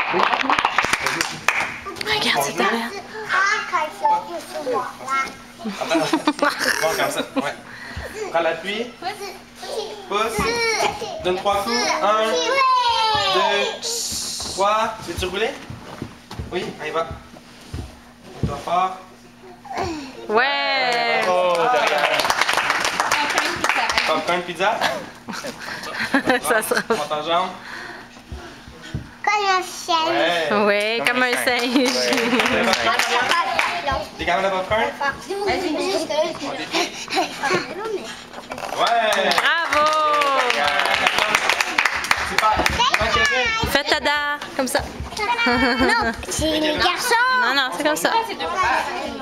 Regarde, c'est derrière. Bon, comme ça, ouais. Prends l'appui. Pousse. Donne 3 coups. 1, 2, 3. Tu veux-tu rouler? Oui, on y va. Toi fort. Ouais! Oh, derrière. Popcorn pizza. Ça sera... Monte en jambe. Comme un chien. Ouais, comme un singe. T'es capable de popcorn? Ouais! Bravo! Super! Fais tada! Comme ça. Non, c'est les garçons. Non, non, c'est comme ça.